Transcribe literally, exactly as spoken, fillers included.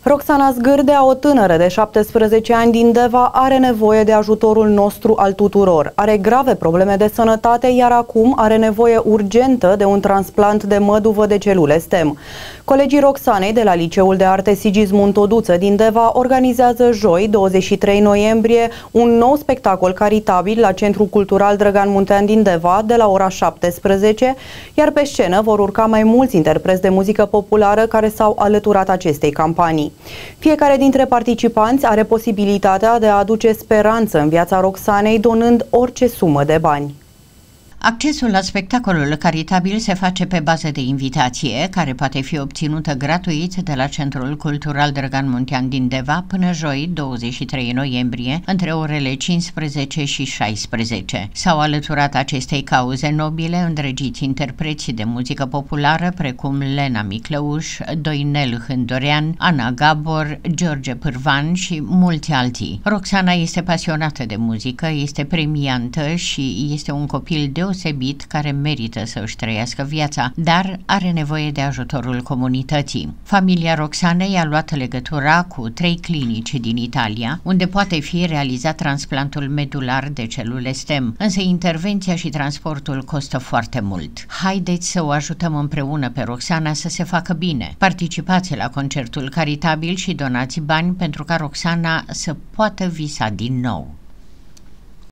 Roxana Zgârdea, o tânără de șaptesprezece ani din Deva, are nevoie de ajutorul nostru al tuturor. Are grave probleme de sănătate, iar acum are nevoie urgentă de un transplant de măduvă de celule stem. Colegii Roxanei de la Liceul de Arte Sigismund Toduță din Deva organizează joi, douăzeci și trei noiembrie, un nou spectacol caritabil la Centrul Cultural Drăgan Muntean din Deva de la ora șaptesprezece, iar pe scenă vor urca mai mulți interpreți de muzică populară care s-au alăturat acestei campanii. Fiecare dintre participanți are posibilitatea de a aduce speranță în viața Roxanei, donând orice sumă de bani. Accesul la spectacolul caritabil se face pe bază de invitație, care poate fi obținută gratuit de la Centrul Cultural Drăgan Muntean din Deva până joi, douăzeci și trei noiembrie, între orele cincisprezece și șaisprezece. S-au alăturat acestei cauze nobile îndrăgiți interpreți de muzică populară precum Lena Miclăuș, Doinel Hândorean, Ana Gabor, George Pârvan și mulți alții. Roxana este pasionată de muzică, este premiantă și este un copil deosebit deosebit care merită să își trăiască viața, dar are nevoie de ajutorul comunității. Familia Roxanei a luat legătura cu trei clinici din Italia, unde poate fi realizat transplantul medular de celule stem, însă intervenția și transportul costă foarte mult. Haideți să o ajutăm împreună pe Roxana să se facă bine. Participați la concertul caritabil și donați bani pentru ca Roxana să poată visa din nou.